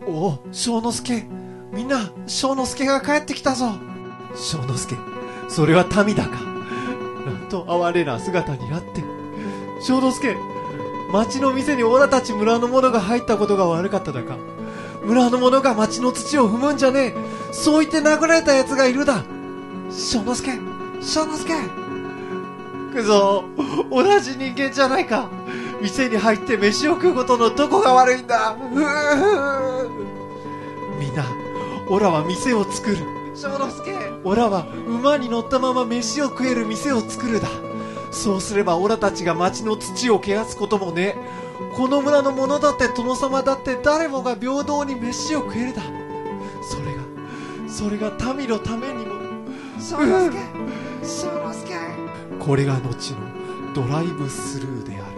おお、正之助、みんな、正之助が帰ってきたぞ。正之助、それは民だか。なんと哀れな姿になって。正之助、町の店にオラたち村の者が入ったことが悪かっただか。村の者が町の土を踏むんじゃねえ。そう言って殴られた奴がいるだ。正之助、正之助。くそ、同じ人間じゃないか。店に入って飯を食うことのどこが悪いんだ。みんな、オラは店を作る。正之助、オラは馬に乗ったまま飯を食える店を作るだ。そうすればオラたちが町の土を汚すこともね。この村の者だって殿様だって誰もが平等に飯を食えるだ。それが民のためにも。正之助、正之助。これが後のドライブスルーである。